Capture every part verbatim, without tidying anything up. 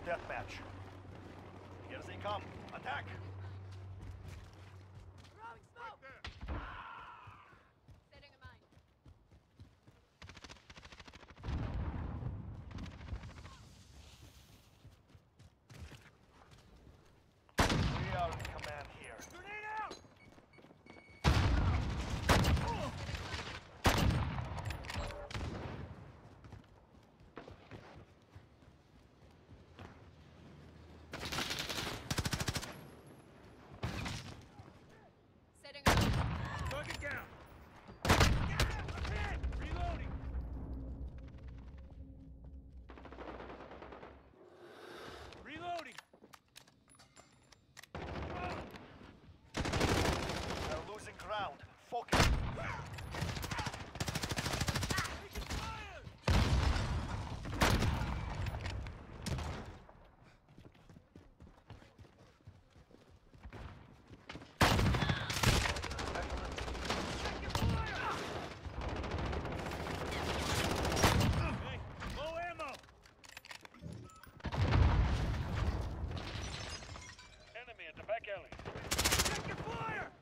deathmatch. Here they come. Attack! Throwing smoke! Setting a mine. We are in command here. Grenade out! Setting a mine. Target down! Get him! I'm hit! Reloading! Reloading! They're losing ground. Focus. Taking fire! Taking fire! Hey, low ammo! Enemy at the back alley. Taking fire!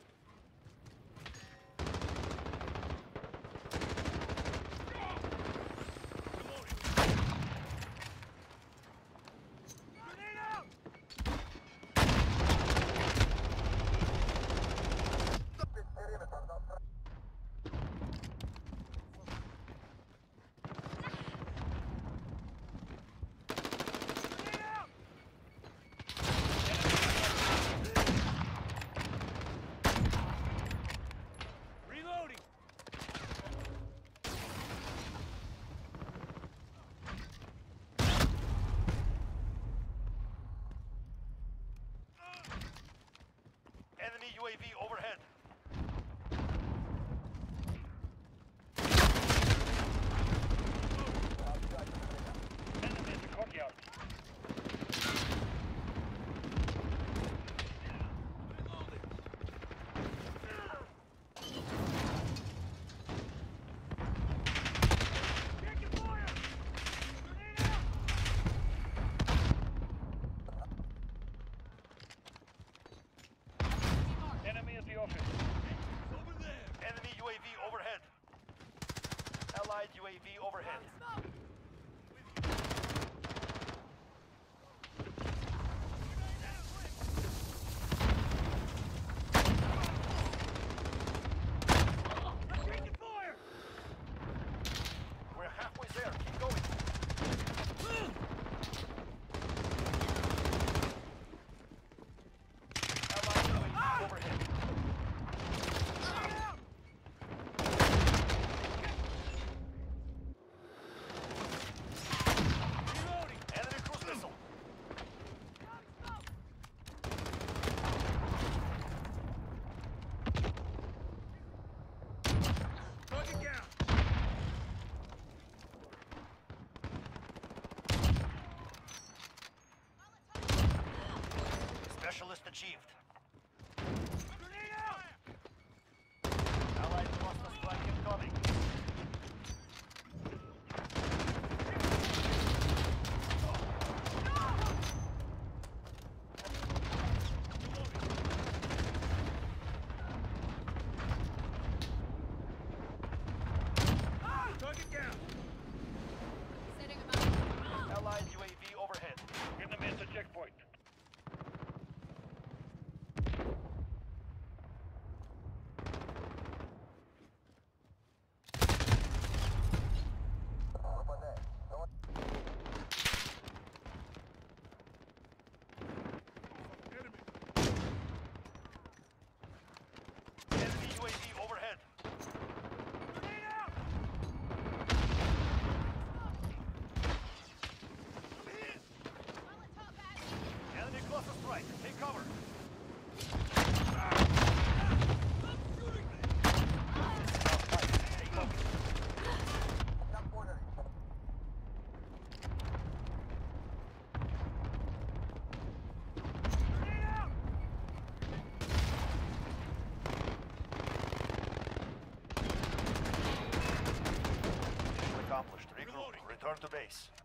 Grenade out! Grenade out! Reloading! Enemy U A V overhead. Enemy at the courtyard. Taking fire! Grenade out! Enemy at the office. Over there! Enemy U A V overhead. Allied U A V overhead. Smoke! I'm taking fire! We're halfway there. Keep going. Allied U A V overhead. Grenade out! Reloading! Enemy cruise missile. Throwing smoke! Target down! Specialist achieved. Grenade out! Allied cluster strike incoming. Target down! Setting a mine. Allied U A V overhead. Enemy at the checkpoint. Enemy! Enemy U A V overhead. Grenade out! I'm hit! Molotov out. Enemy cluster strike. Take cover. I'm shooting me! Take cover. Grenade out! Mission accomplished. Regroup. Reloading. Return to base.